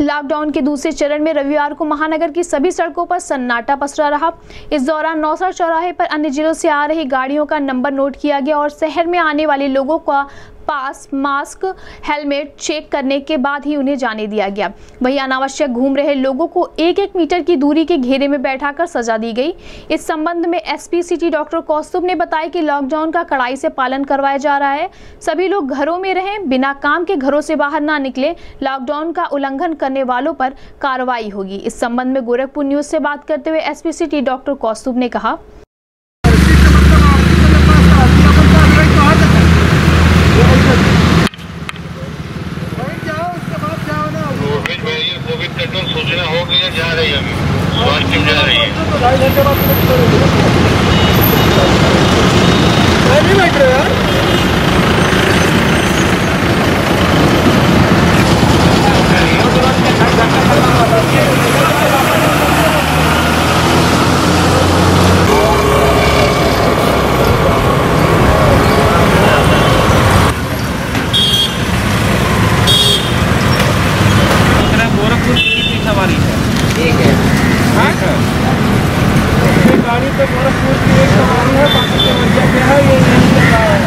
Lockdown के दूसरे चरण में रविवार को महानगर की सभी सड़कों पर सन्नाटा पसरा रहा। इस दौरान नौसर चौराहे पर अन्य जिलों से आ रही गाड़ियों का नंबर नोट किया गया और शहर में आने वाले लोगों का पास, मास्क, हेलमेट चेक करने के बाद ही उन्हें जाने दिया गया। वहीं अनावश्यक घूम रहे लोगों को 1-1 मीटर की दूरी के घेरे में बैठाकर सजा दी गई। इस संबंध में एसपी सिटी डॉक्टर कौस्तुभ ने बताया कि लॉकडाउन का कड़ाई से पालन करवाया जा रहा है। सभी लोग घरों में रहें, बिना काम के घरों से बाहर ना निकले। लॉकडाउन का उल्लंघन करने वालों पर कार्रवाई होगी। इस संबंध में गोरखपुर न्यूज से बात करते हुए एसपी सिटी डॉक्टर कौस्तुभ ने कहा, कोविड कंट्रोल सूचना हो गई है, जा रही है, अभी स्वास्थ्य टीम जा रही है। नहीं बैठ रहे यार। ठीक है, गाड़ी पे गोरखपुर की एक सवारी है, बाकी के बच्चे क्या है ये नहीं चल रहा है।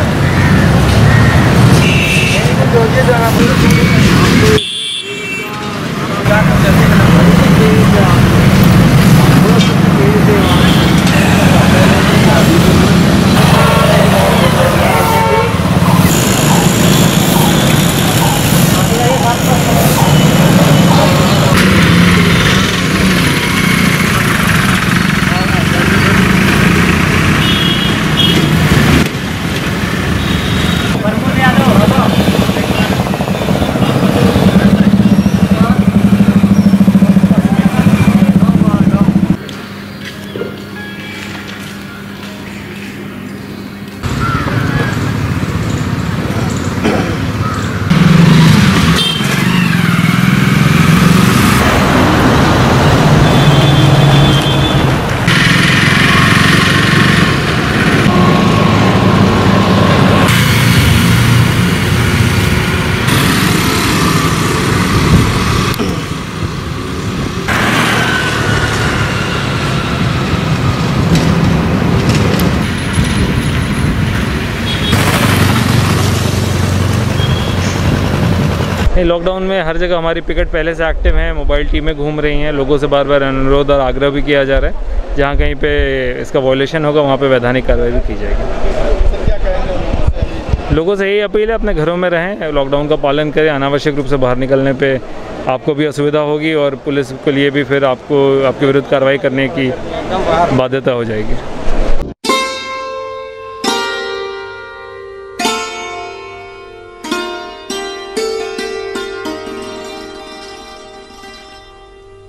लॉकडाउन में हर जगह हमारी पिकेट पहले से एक्टिव हैं, मोबाइल टीमें घूम रही हैं। लोगों से बार बार अनुरोध और आग्रह भी किया जा रहा है, जहाँ कहीं पे इसका वॉयलेशन होगा वहाँ पे वैधानिक कार्रवाई भी की जाएगी। लोगों से यही अपील है, अपने घरों में रहें, लॉकडाउन का पालन करें। अनावश्यक रूप से बाहर निकलने पे आपको भी असुविधा होगी और पुलिस के लिए भी फिर आपको आपके विरुद्ध कार्रवाई करने की बाध्यता हो जाएगी।